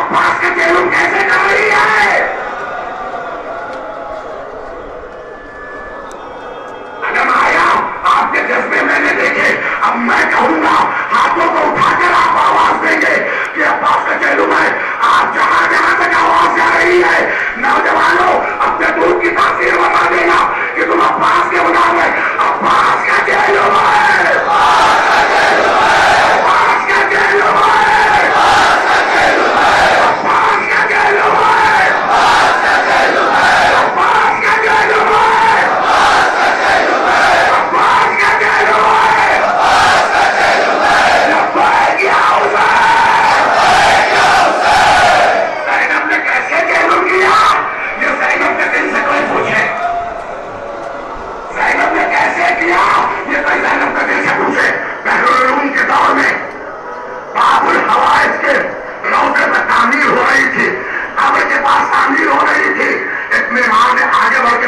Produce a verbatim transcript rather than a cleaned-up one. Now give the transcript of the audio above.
عباس کا تعلق کیسے کر رہی ہے؟ عدم آیا آپ کے جذبے میں نے دیکھے. اب میں کہوں گا ہاتھوں کو اٹھا کر آپ آواز دیں گے کہ عباس کا تعلق ہے. آپ جہاں جہاں تک آواز جا رہی ہے نوجوانوں اپنے دودھ کی تاثیر بتا دینا کہ تم عباس کے مطابق عباس کا تعلق ہے. عباس کا تعلق ہے. عباس کا تعلق ہے. عباس کا تعلق ہے. عباس کا تعلق ہے. عباس کا تعلق ہے. عباس کا تعلق ہے. عباس کا تعلق ہے. عباس کا تعلق ہے. عباس کا تعلق ہے. لبیک یا حسین. لبیک یا حسین. زینب نے کیسے تعلق کیا؟ یہ زینب کے دل سے کوئی پوچھے. زینب نے کیسے کیا؟ یہ کوئی زینب کے دل سے پوچھے. بحرالعلوم کے دور میں باب الحوائج کے روضے میں تعمیر ہو رہی تھی. قبر کے پاس تعمیر ہو رہی تھی. ایک مہمان نے آگے بڑھ کے